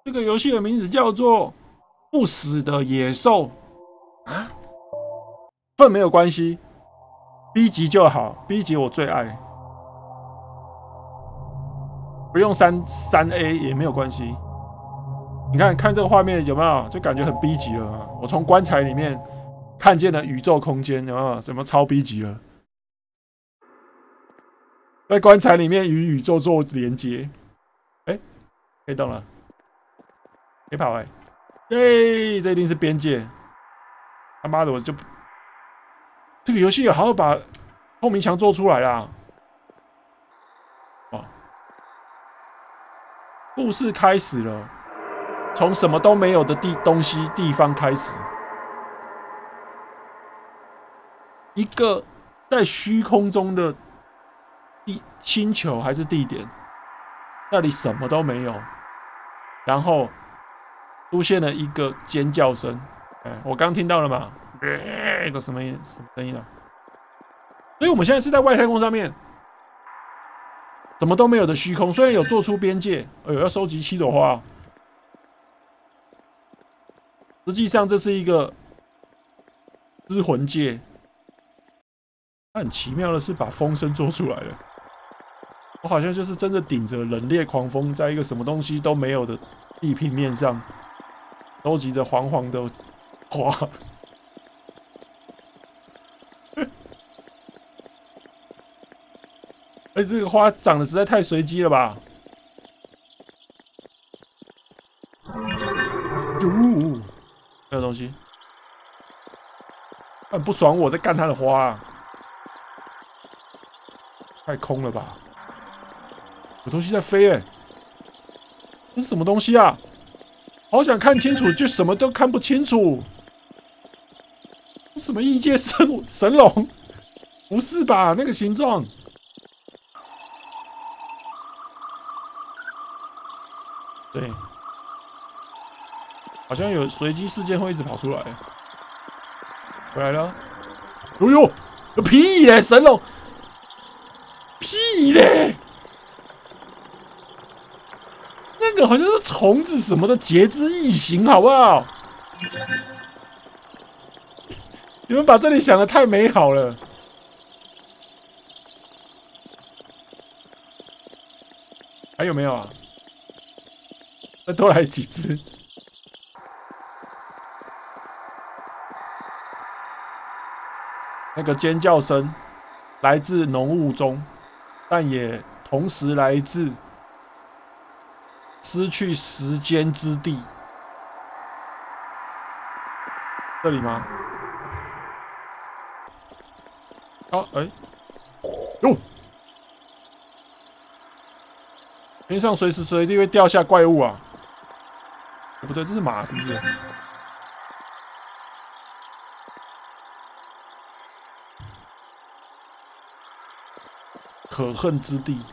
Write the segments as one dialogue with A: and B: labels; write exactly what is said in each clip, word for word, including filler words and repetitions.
A: 这个游戏的名字叫做《不死的野兽》啊，份没有关系 ，B 级就好 ，B 级我最爱，不用三三 A 也没有关系。你看看这个画面有没有，就感觉很 B 级了。我从棺材里面看见了宇宙空间，有没有？什么超 B 级了？在棺材里面与宇宙做连接，哎、欸，可以动了，可以跑哎、欸，耶！这一定是边界。他妈的，我就这个游戏好好把透明墙做出来啦！哦，故事开始了，从什么都没有的地东西地方开始，一个在虚空中的地星球还是地点，那里什么都没有，然后出现了一个尖叫声。哎，我刚听到了嘛？呃，这什么音？什么声音啊？所以我们现在是在外太空上面，什么都没有的虚空。虽然有做出边界，哎呦，要收集七朵花，实际上这是一个失魂界。它很奇妙的是，把风声做出来了。我好像就是真的顶着冷冽狂风，在一个什么东西都没有的地平面上，收集着黄黄的花。哎，这个花长得实在太随机了吧！哟，没有东西，很不爽我在干他的花啊！太空了吧？有东西在飞哎、欸！这是什么东西啊？好想看清楚，就什么都看不清楚。什么异界神神龙？不是吧？那个形状。对，好像有随机事件会一直跑出来。回来了，呦呦，屁嘞，神龙，屁嘞，那个好像是虫子什么的节肢异形，好不好？你们把这里想的太美好了。还有没有啊？再多来几只。那个尖叫声来自浓雾中，但也同时来自失去时间之地。这里吗？啊，哎、欸，哟！天上随时随地会掉下怪物啊！欸、不对，这是马是不是？可恨之地，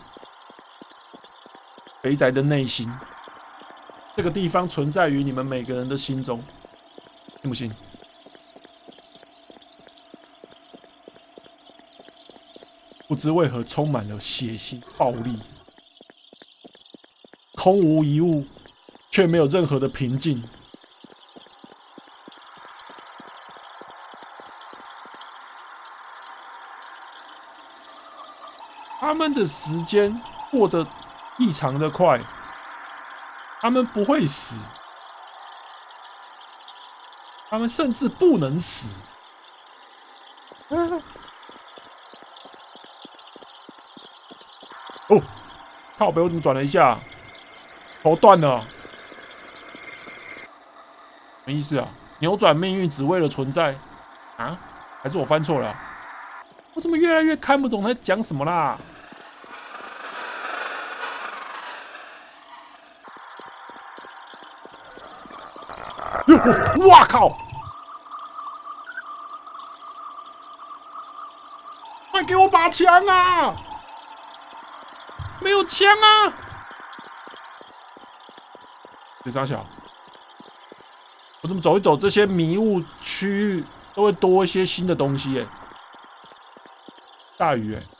A: 肥宅的内心。这个地方存在于你们每个人的心中，信不信？不知为何充满了血腥、暴力，空无一物，却没有任何的平静。他们的时间过得异常的快，他们不会死，他们甚至不能死。啊、哦，靠北，我怎么转了一下？头断了，什么意思啊？扭转命运只为了存在啊？还是我翻错了、啊？我怎么越来越看不懂他在讲什么啦？哇靠！快给我把枪啊！没有枪啊！这傻小，我怎么走一走这些迷雾区域，都会多一些新的东西耶、欸？大鱼哎、欸！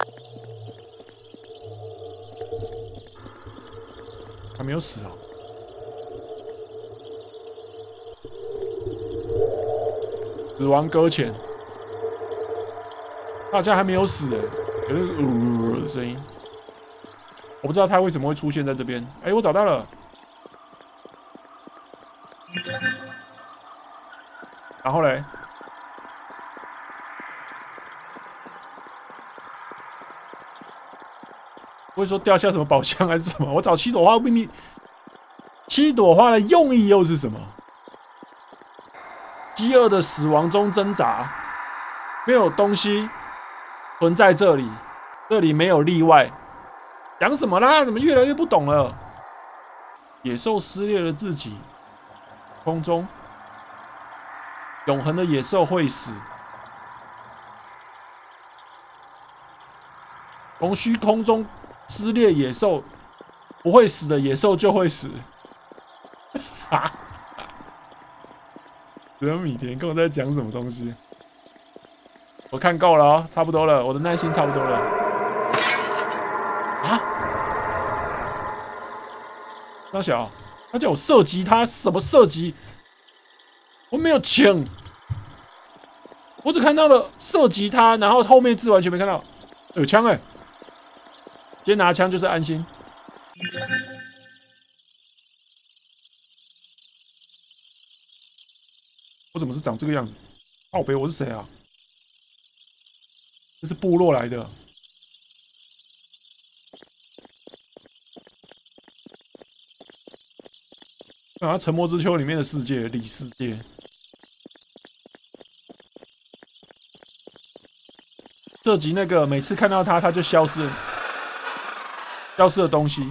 A: 还没有死哦。死亡搁浅，他好像还没有死哎，有那个呜的声音。我不知道他为什么会出现在这边。哎、欸，我找到了。然后嘞，不会说掉下什么宝箱还是什么？我找七朵花秘密，七朵花的用意又是什么？饥饿的死亡中挣扎，没有东西存在这里，这里没有例外。讲什么啦？怎么越来越不懂了？野兽撕裂了自己，空中永恒的野兽会死，从虚空中撕裂野兽，不会死的野兽就会死。哈。只有米田跟我在讲什么东西？我看够了哦，差不多了，我的耐心差不多了。啊？张小，他叫我射击他，什么射击？我没有枪，我只看到了射击他，然后后面字完全没看到。有枪哎、欸！今天拿枪就是安心。我怎么是长这个样子？靠北，我是谁啊？这是部落来的。啊，《沉默之丘》里面的世界，里世界。这集那个每次看到他，他就消失，消失的东西。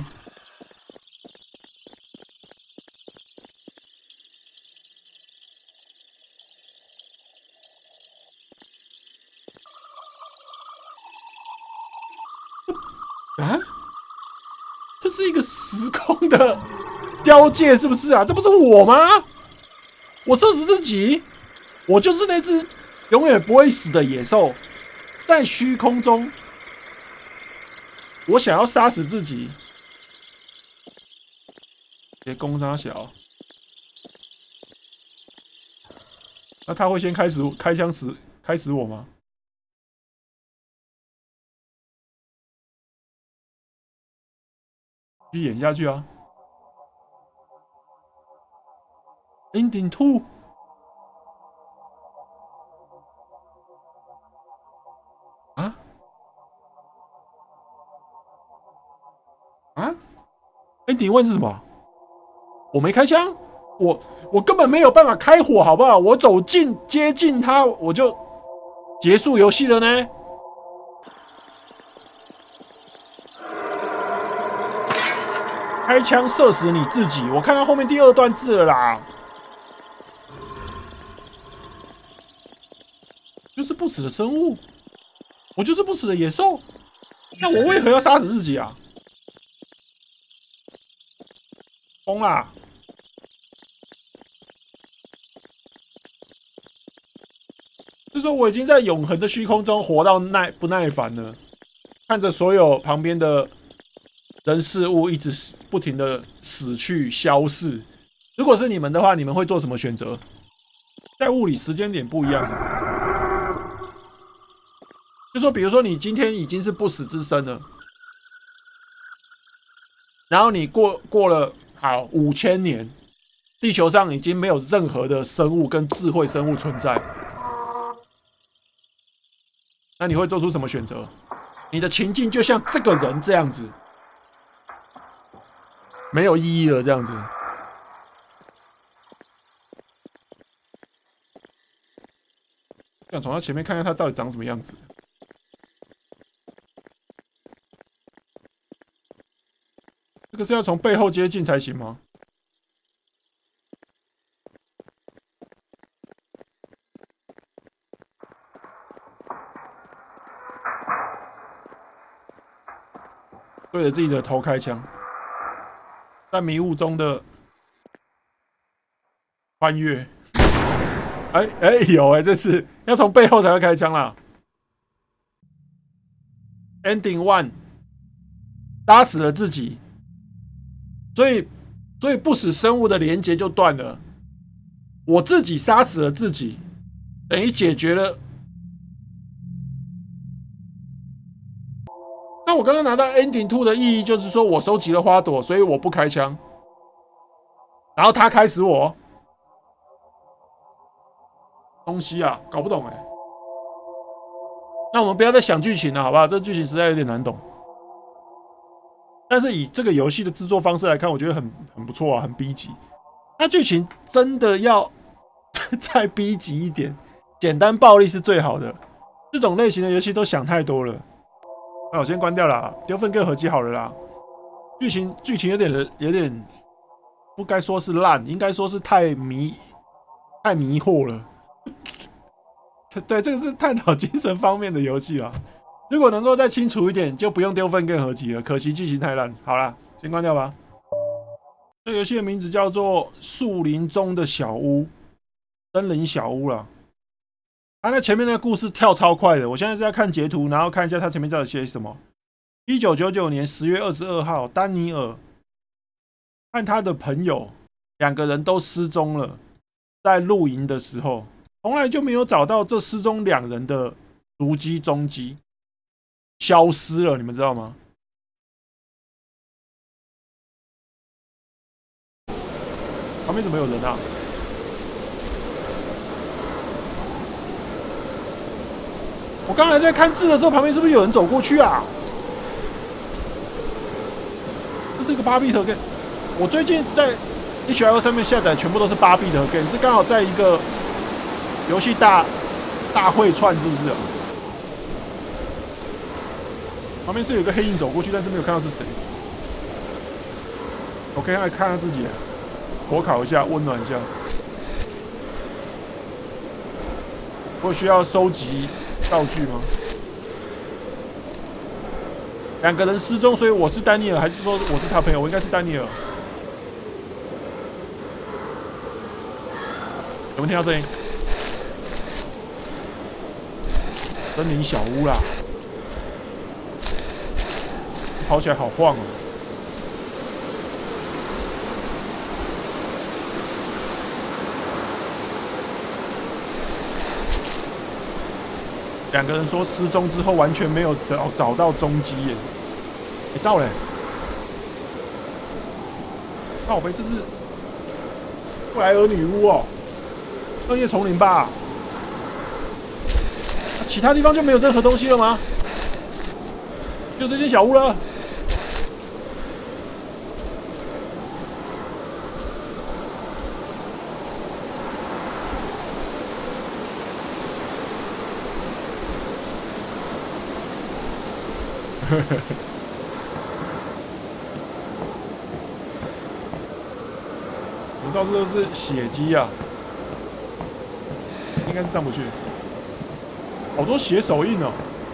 A: 啊，这是一个时空的交界，是不是啊？这不是我吗？我射死自己，我就是那只永远不会死的野兽，在虚空中，我想要杀死自己。别攻杀小，那他会先开始开枪死开始我吗？去演下去啊 ！Ending two。啊？啊 ？Ending one 是什么？我没开枪，我我根本没有办法开火，好不好？我走近接近他，我就结束游戏了呢。开枪射死你自己！我看到后面第二段字了啦，就是不死的生物，我就是不死的野兽，那我为何要杀死自己啊？疯啦！就说我已经在永恒的虚空中活到耐不耐烦了，看着所有旁边的人事物一直不停的死去消逝。如果是你们的话，你们会做什么选择？在物理时间点不一样，就说比如说你今天已经是不死之身了，然后你过过了好五千年，地球上已经没有任何的生物跟智慧生物存在，那你会做出什么选择？你的情境就像这个人这样子。没有意义了，这样子。想从他前面看看他到底长什么样子。这个是要从背后接近才行吗？对着自己的头开枪。在迷雾中的穿越，哎哎有哎，这次要从背后才会开枪啦。 Ending One 杀死了自己，所以所以不死生物的连接就断了。我自己杀死了自己，等于解决了。那我刚刚拿到 Ending Two 的意义就是说我收集了花朵，所以我不开枪，然后他开始我。东西啊，搞不懂哎、欸。那我们不要再想剧情了，好不好？这剧情实在有点难懂。但是以这个游戏的制作方式来看，我觉得很很不错啊，很 B 级。那剧情真的要再 B 级一点，简单暴力是最好的。这种类型的游戏都想太多了。那我先关掉了，丢份更合集好了啦。剧情剧情有点有点，不该说是烂，应该说是太迷太迷惑了。对，这个是探讨精神方面的游戏啦。如果能够再清楚一点，就不用丢份更合集了。可惜剧情太烂。好啦，先关掉吧。这个游戏的名字叫做《树林中的小屋》，森林小屋啦。它那前面那个故事跳超快的，我现在是在看截图，然后看一下它前面到底写什么。一九九九年十月二十二号，丹尼尔和他的朋友两个人都失踪了，在露营的时候。从来就没有找到这失踪两人的足迹踪迹，消失了，你们知道吗？旁边怎么有人啊？我刚才在看字的时候，旁边是不是有人走过去啊？这是一个八 bit game， 我最近在 H L 上面下载全部都是八 bit game， 是刚好在一个。游戏大大会串是不是、啊？旁边是有一个黑影走过去，但是没有看到是谁。我可以来看看自己，火烤一下，温暖一下。我需要收集道具吗？两个人失踪，所以我是丹尼尔，还是说我是他朋友？我应该是丹尼尔。有没有听到声音？森林小屋啦，跑起来好晃哦！两个人说失踪之后完全没有找找到踪迹耶。你、欸、到了、欸，靠北，这是布莱尔女巫哦，恶夜丛林吧？其他地方就没有任何东西了吗？就这间小屋了。我到处都是血迹啊，应该是上不去。好多血手印哦！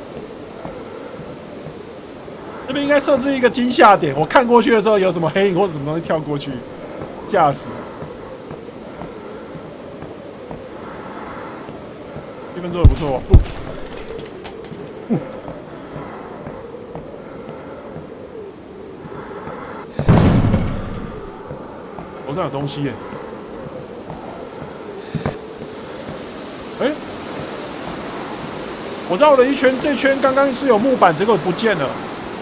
A: 这边应该设置一个惊吓点，我看过去的时候有什么黑影或者什么东西跳过去，吓死！这边做的不错哦。头上有东西耶！哎、欸。我绕了一圈，这圈刚刚是有木板，结果不见了。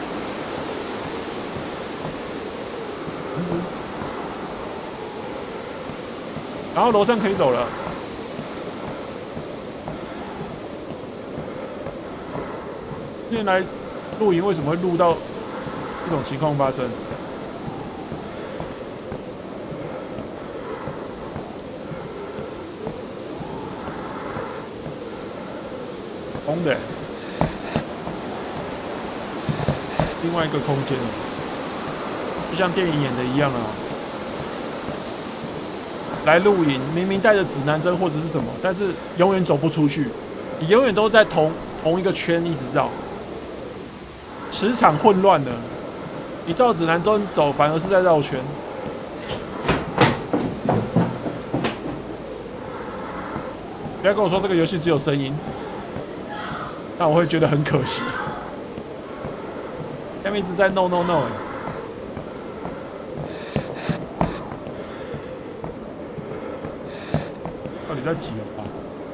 A: 然后楼上可以走了。今天来露营，为什么会录到这种情况发生？空的，另外一个空间，就像电影演的一样啊。来露营，明明带着指南针或者是什么，但是永远走不出去，你永远都在同同一个圈一直绕，磁场混乱了。你照指南针走，反而是在绕圈。不要跟我说这个游戏只有声音。那我会觉得很可惜。 下面一直在 no no no 哎、欸。到底在几楼啊？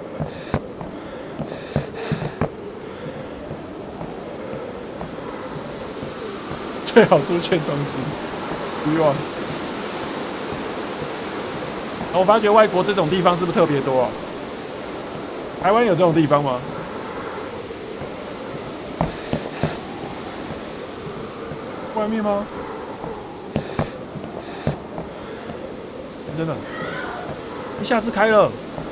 A: 最好出现东西，希望。我发觉外国这种地方是不是特别多啊？台湾有这种地方吗？外面吗？真的，一下子开了。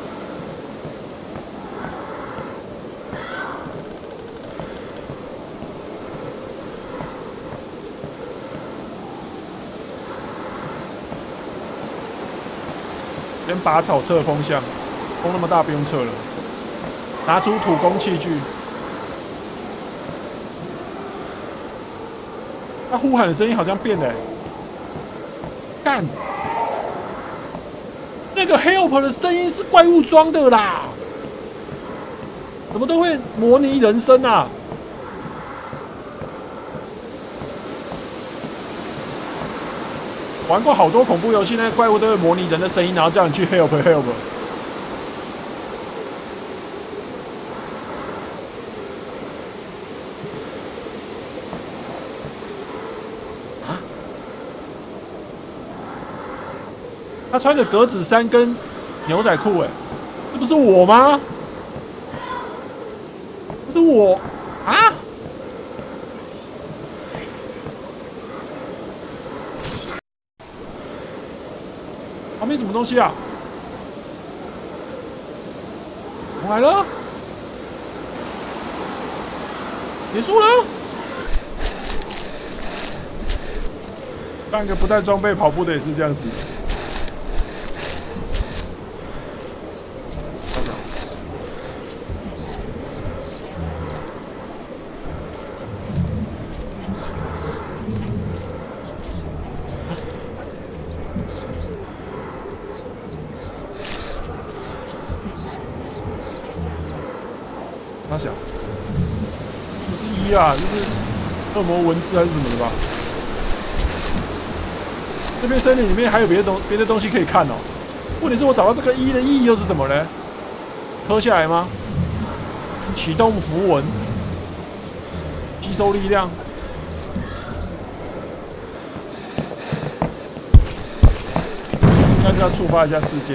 A: 先拔草测风向，风那么大不用测了。拿出土工器具。他呼喊的声音好像变了、欸，干！那个 help 的声音是怪物装的啦，怎么都会模拟人声啊？玩过好多恐怖游戏，那个怪物都会模拟人的声音，然后叫你去 help help。他穿着格子衫跟牛仔裤，哎，这不是我吗？这是我啊！旁边什么东西啊？我来了，结束了。半个不带装备跑步的也是这样死。他想，不是一啊，就是恶魔文字还是什么的吧？这边森林里面还有别的东别的东西可以看哦。问题是我找到这个一的意义又是什么呢？磕下来吗？启动符文，吸收力量。应该是要触发一下事件。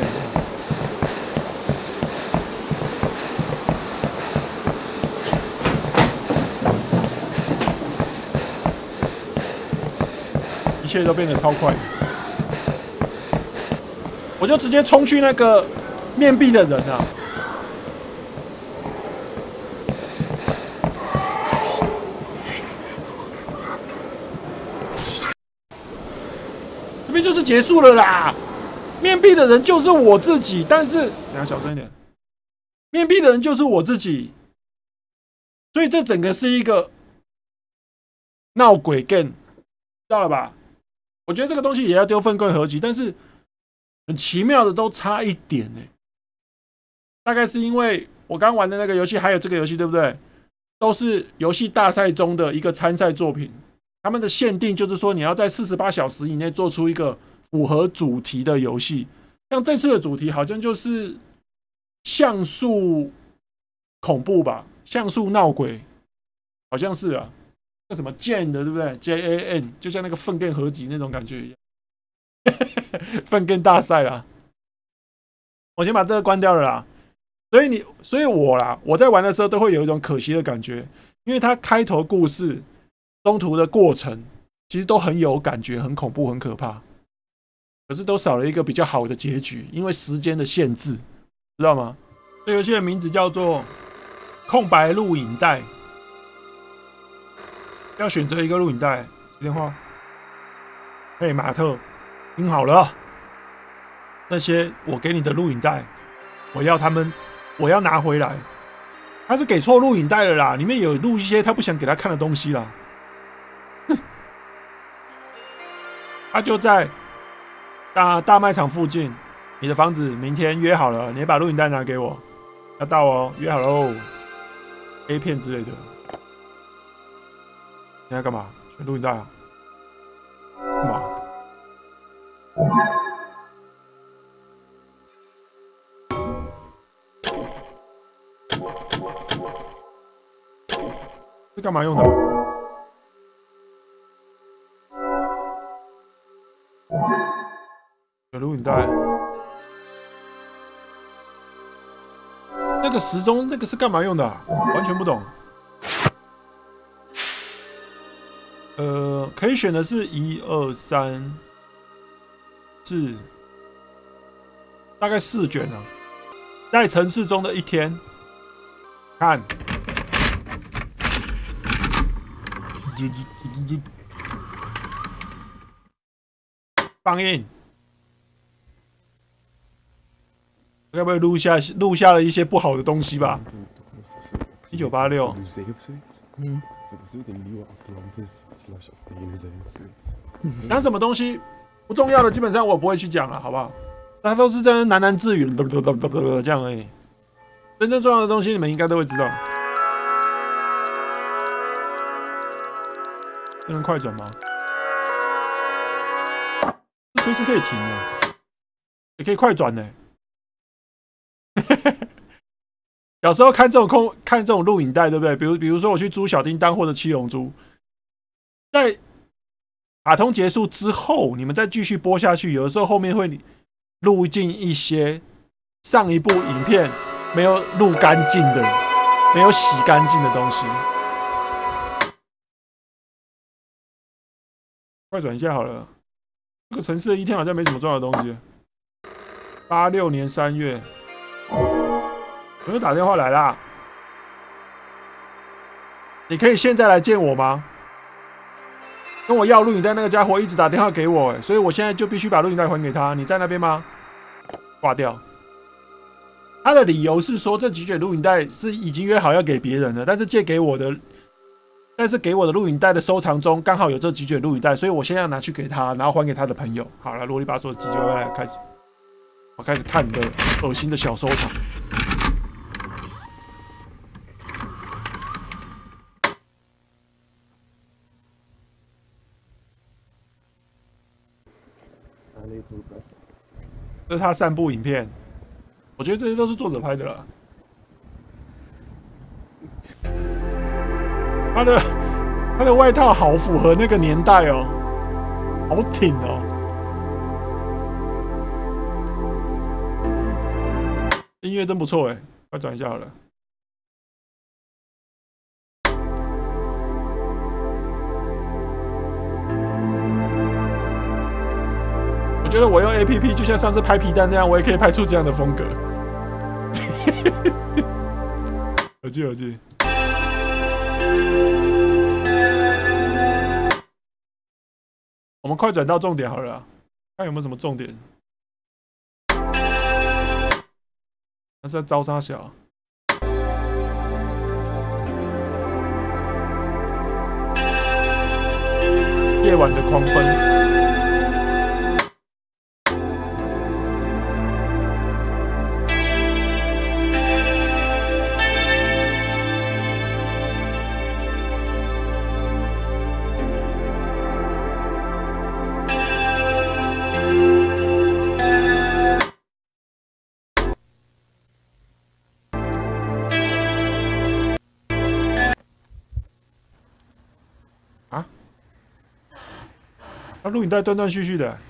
A: 一切都变得超快，我就直接冲去那个面壁的人啊！这边就是结束了啦！面壁的人就是我自己，但是等下小声一点，面壁的人就是我自己，所以这整个是一个闹鬼 game， 知道了吧？我觉得这个东西也要丢粪柜合集，但是很奇妙的都差一点呢、欸。大概是因为我刚玩的那个游戏，还有这个游戏，对不对？都是游戏大赛中的一个参赛作品。他们的限定就是说，你要在四十八小时以内做出一个符合主题的游戏。像这次的主题好像就是像素恐怖吧，像素闹鬼，好像是啊。那什么 Jane 的对不对 ？J A N 就像那个粪便合集那种感觉一样，粪便大赛啦。我先把这个关掉了啦。所以你，所以我啦，我在玩的时候都会有一种可惜的感觉，因为它开头故事、中途的过程其实都很有感觉，很恐怖、很可怕，可是都少了一个比较好的结局，因为时间的限制，知道吗？这游戏的名字叫做空白录影带。要选择一个录影带，接电话。嘿，马特，听好了，那些我给你的录影带，我要他们，我要拿回来。他是给错录影带了啦，里面有录一些他不想给他看的东西啦。他就在大大卖场附近，你的房子明天约好了，你把录影带拿给我，要到哦，约好喽。A 片之类的。你在干嘛？ 选录影带啊？干嘛？是干嘛用的？有录影带。那个时钟，那个是干嘛用的、啊？完全不懂。呃，可以选的是一二三四，大概四卷啊。在城市中的一天，看。放映，该不会录下录下了一些不好的东西吧？一九八六，嗯，讲什么东西不重要的，基本上我不会去讲了，好不好？大家都是在喃喃自语，这样而已。真正重要的东西，你们应该都会知道。这能快转吗？随时可以停的，也可以快转呢。小时候看这种空看这种录影带，对不对？比如比如说我去租小叮当或者七龙珠，在卡通结束之后，你们再继续播下去，有的时候后面会录进一些上一部影片没有录干净的、没有洗干净的东西。快转一下好了。这个城市的一天好像没什么重要的东西。八六年三月，有人打电话来啦。你可以现在来见我吗？跟我要录影带那个家伙一直打电话给我，所以我现在就必须把录影带还给他。你在那边吗？挂掉。他的理由是说，这几卷录影带是已经约好要给别人了，但是借给我的。但是给我的录影带的收藏中刚好有这几卷录影带，所以我现在要拿去给他，然后还给他的朋友。好了，啰里吧嗦的唧唧歪歪开始，我开始看你的恶心的小收藏。这是他散步影片，我觉得这些都是作者拍的啦。他的。他的外套好符合那个年代哦，好挺哦。音乐真不错哎，快转一下好了。我觉得我用 A P P 就像上次拍皮蛋那样，我也可以拍出这样的风格。耳机耳机。我们快转到重点好了啦，看有没有什么重点。那是在招杀小。夜晚的狂奔。他录影带断断续续的，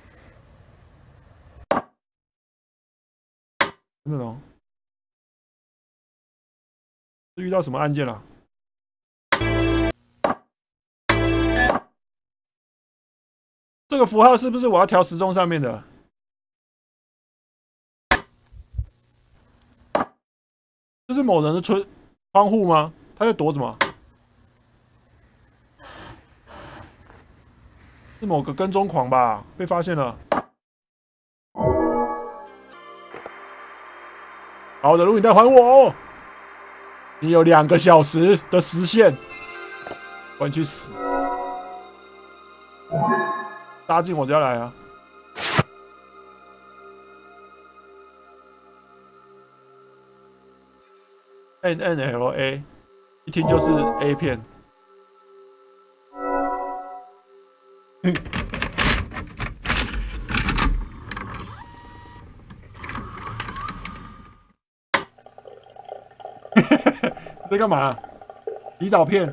A: 真的哦？是遇到什么案件了？这个符号是不是我要调时钟上面的？这是某人的窗窗户吗？他在躲什么？是某个跟踪狂吧？被发现了。把我的录影带还我！你有两个小时的时限，我你去死！搭进我家来啊 ！N N L A， 一听就是 A 片。 在干嘛？洗澡片。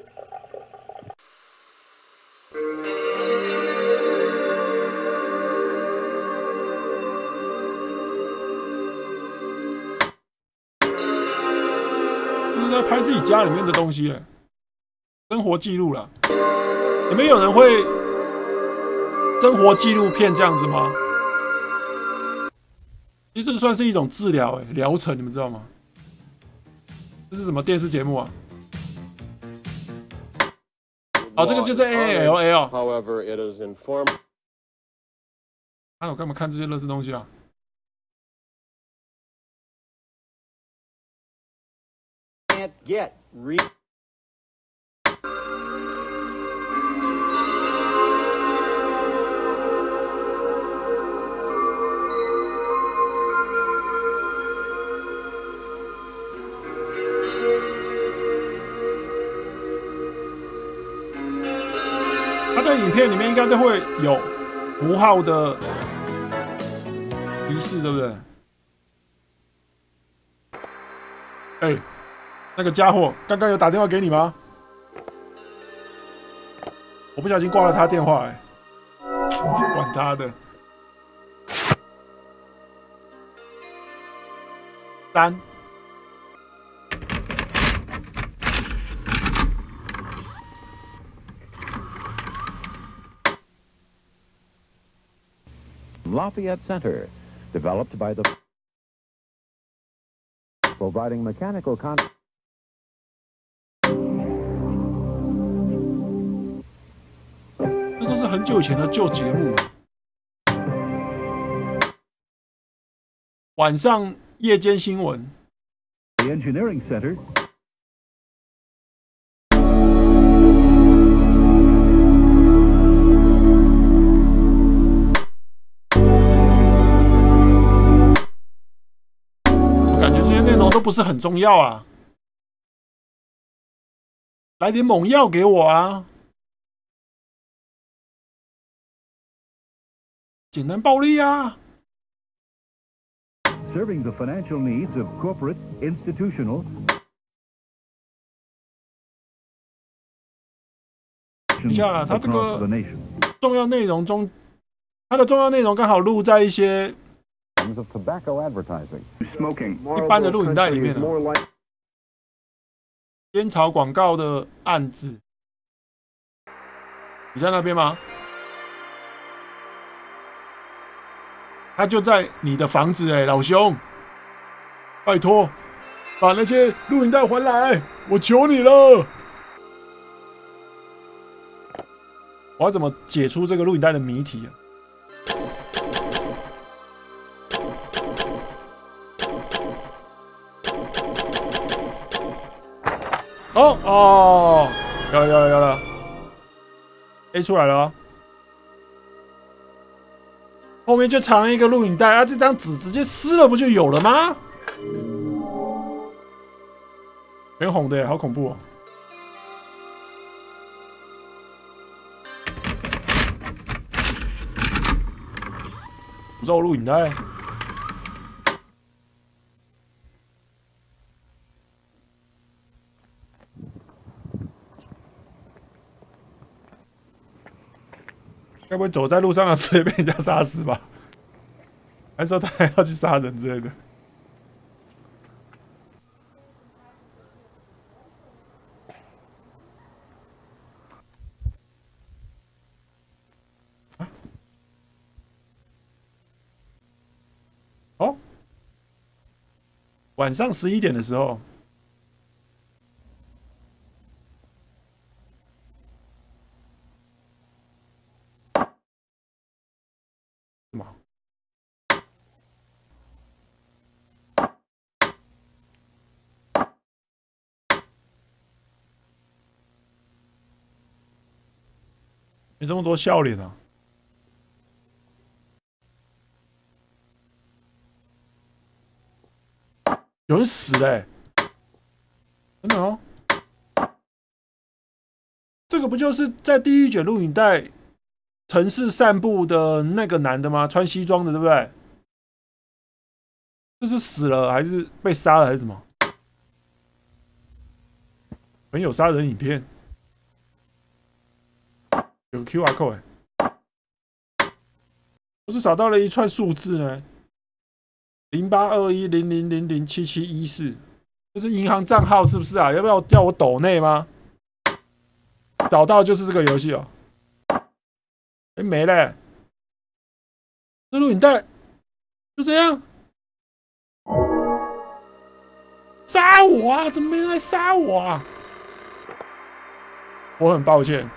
A: 就是在拍自己家里面的东西，生活记录啦。你们有人会生活纪录片这样子吗？其实这算是一种治疗，哎，疗程，你们知道吗？这是什么电视节目啊？哦，这个就是 A L A 哦。
B: However, it is informed.
A: 啊，我干嘛看这些垃圾东西啊？
C: Can't get re.
A: 它在影片里面应该都会有符号的提示，对不对？哎、欸，那个家伙刚刚有打电话给你吗？我不小心挂了他电话、欸，哎，管他的。三。
D: Lafayette Center, developed by the providing mechanical con.
A: 那都是很久以前的旧节目了。晚上夜间新闻。
D: The Engineering Center.
A: 都不是很重要啊，来点猛药给我啊！简单暴力啊
D: ！Serving the financial needs of corporate, institutional.
A: 等一下啦，它这个重要内容中，它的重要内容刚好录在一些。
D: Of tobacco advertising,
C: smoking.
A: 一般的录影带里面的烟草广告的案子，你在那边吗？他就在你的房子哎、欸，老兄，拜托，把那些录影带还来，我求你了！我要怎么解出这个录影带的谜题啊？ 哦哦，有了有了有了 ，A 出来了、哦，后面就藏了一个录影带啊，这张纸直接撕了不就有了吗？全红的耶，好恐怖哦！诅咒录影带。 该不会走在路上的直接被人家杀死吧？还是说他还要去杀人之类的？啊？哦，晚上十一点的时候。 没这么多笑脸啊！有人死了、欸，真的哦！这个不就是在第一卷录影带城市散步的那个男的吗？穿西装的，对不对？这是死了还是被杀了还是什么？朋友杀人影片有 Q R code 哎，我是找到了一串数字呢，零八二一零零零零七七一四，这是银行账号是不是啊？要不要叫我抖内吗？找到就是这个游戏哦。哎、欸，没了、欸，这录影带就这样。杀我啊！怎么没人来杀我啊？我很抱歉，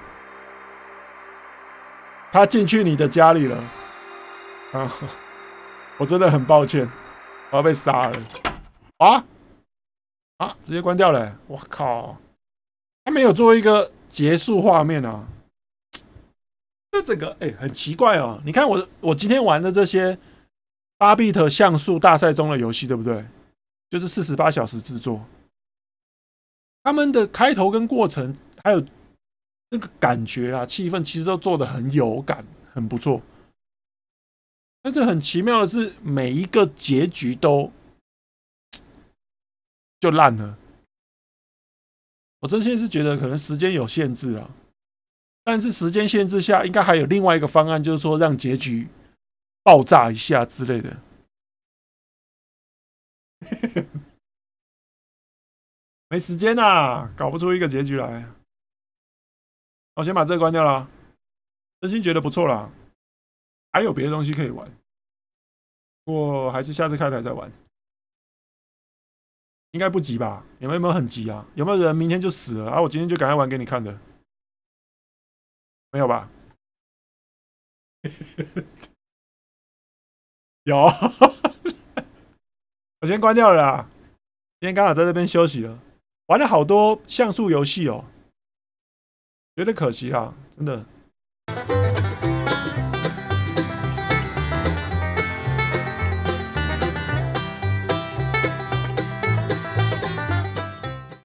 A: 他进去你的家里了啊！我真的很抱歉，我要被杀了啊！啊，直接关掉了、欸！我靠，他没有做一个结束画面啊！这整个哎、欸、很奇怪哦。你看我我今天玩的这些八 bit 像素大赛中的游戏，对不对？就是四十八小时制作，他们的开头跟过程还有那个感觉啊、气氛，其实都做得很有感，很不错。但是很奇妙的是，每一个结局都就烂了。我真心是觉得可能时间有限制啊，但是时间限制下，应该还有另外一个方案，就是说让结局爆炸一下之类的。没时间啊，搞不出一个结局来。我先把这个关掉了，真心觉得不错啦，还有别的东西可以玩，不过还是下次开台再玩。应该不急吧？有没有没有很急啊？有没有人明天就死了啊？我今天就赶快玩给你看的，没有吧？有，我先关掉了啦。今天刚好在这边休息了，玩了好多像素游戏哦，觉得可惜啦，真的。